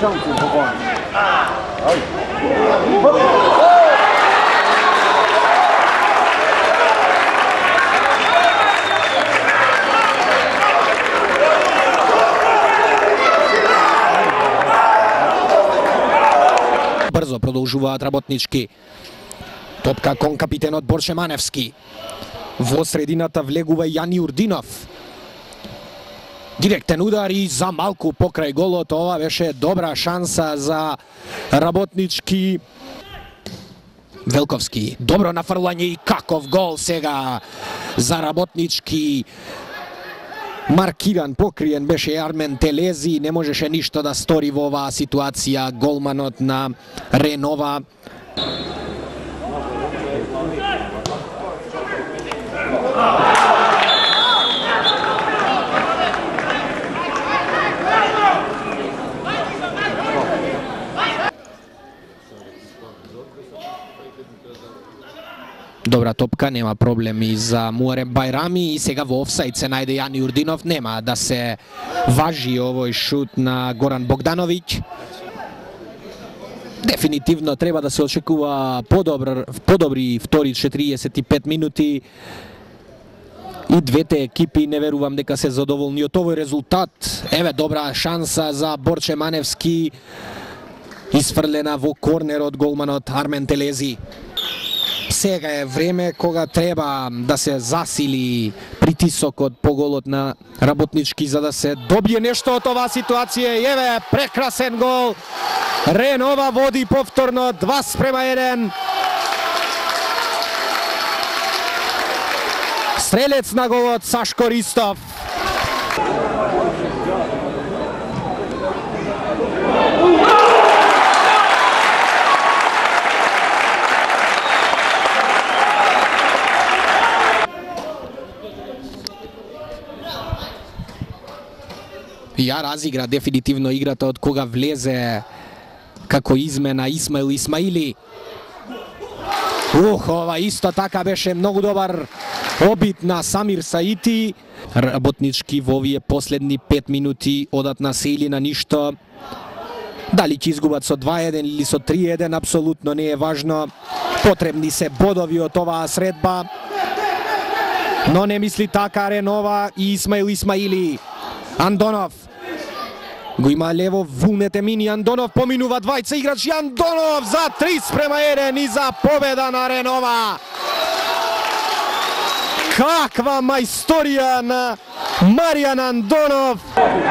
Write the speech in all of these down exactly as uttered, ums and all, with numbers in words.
Брзо продолжуваат работнички. Топка кон капитенот Борче Маневски. Во средината влегува Јани Урдинов. Директен удар и за малку покрај голот. Ова беше добра шанса за работнички. Велковски, добро нафрлање и каков гол сега за работнички. Маркиран, покриен беше Армен Телези, не можеше ништо да стори во оваа ситуација голманот на Ренова. Добра топка, нема проблеми за Муарем Бајрами и сега во офсајд се најде Јани Урдинов, нема да се важи овој шут на Горан Богдановиќ. Дефинитивно треба да се очекува подобр, подобри втори четириесет и пет минути. И двете екипи не верувам дека се задоволни од овој резултат. Еве добра шанса за Борче Маневски, isfрлена во корнер од голманот Армен Телези. Сега е време кога треба да се засили притисокот по голот на работнички за да се добие нешто од оваа ситуација. Еве прекрасен гол. Ренова води повторно два спрема еден. Стрелец на голот Сашко Ристов. Ја разигра дефинитивно играта од кога влезе како измена Исмаил Исмаили. Ух, ова исто така беше многу добар обид на Самир Саити. Работнички во овие последни пет минути одат на се или на ништо. Дали ќе изгубат со два еден или со три еден, апсолутно не е важно. Потребни се бодови од оваа средба. Но не мисли така Ренова и Исмаил Исмаили. Андонов го има лево вулнете мини. Андонов поминува двајца играчи. Андонов за три спрема еден и за победа на Ренова. Каква мајсторија на Маријан Андонов.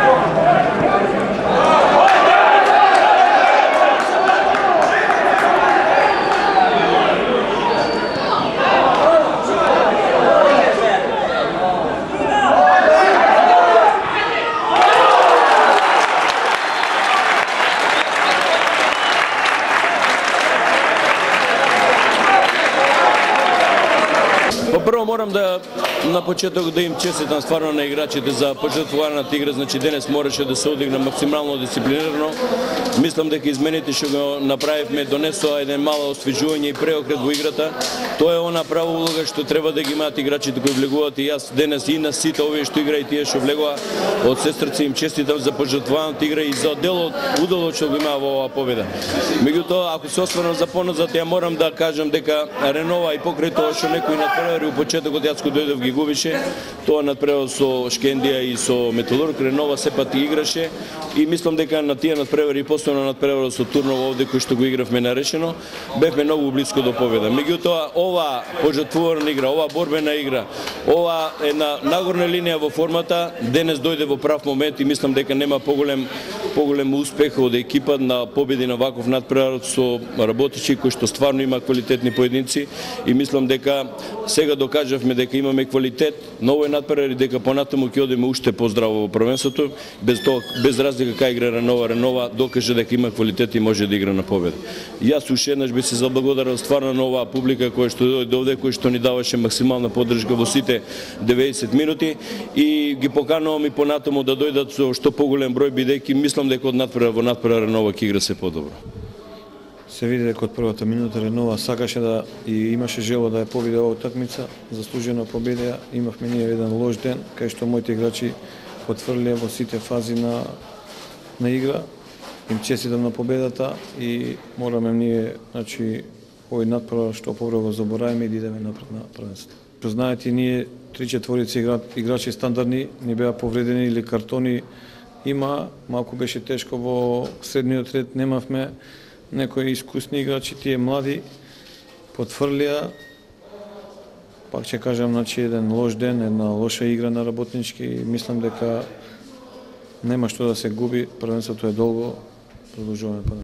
Прво морам да на почеток да им честитам стварно на играчите за пожртвуваната игра, значи денес мораше да се одигра максимално дисциплинирано. Мислам дека измените што го направивме донесоа еден мало освежување и преокрет во играта. Тоа е она права улога што треба да ги имаат играчите кои влегуваат и јас денес и на сите овие што игра и тие што влегува од сестрци им честитам за пожртвуваната игра и за делот уделот што го имаа во оваа победа. Меѓутоа, ако се осврнам за поназад, ја морам да кажам дека Ренова и покрај тоа што некој надпревари у почетокот јас кога дојдов ги губише, тоа надпревар со Шкендија и со Металург. Ренова сепак играше и мислам дека на тие надпревари и постојано надпревар со Турново овде кој што го игравме нарешено, бевме многу блиско до победа. Меѓутоа, ова пожртвувана игра, ова борбена игра, ова една нагорна линија во формата денес дојде во прав момент и мислам дека нема поголем поголем успех од екипа на победи на ваков надпревар со работичи кои што стварно има квалитетни поединци и мислам дека сега докажавме дека имаме квалитет на овој надпревар и дека понатаму ќе одиме уште поздраво во првенството, без тоа без разлика кај игра Ренова, Ренова докаже дека има квалитет и може да игра на победа. Јас уште еднаш би се заблагодарил стварно на оваа публика која што дојде овде, кој што ни даваше максимална поддршка во сите деветдесет минути и ги поканувам и понатаму да дојдат со што поголем број, бидејќи мислам дека од надпревар во надпревар Ренова ќе игра се подобро. Се види дека од првата минута Ренова сакаше да и имаше желба да ја победи оваа утакмица, заслужено победија. Имавме ние еден лош ден, кај што моите играчи потврлија во сите фази на на игра. им честитам на победата и мораме ние, значи, овој надпревар што побрзо забораваме и да идеме напред на првенството. Што знаете, ние три четворици играчи стандардни не беа повредени или картони има, малку беше тешко во средниот ред, немавме некои искусни играчи, тие млади потврлија. Пак ќе кажам, значи, еден лош ден, една лоша игра на Работнички и мислам дека нема што да се губи, првенството е долго, продолжуваме.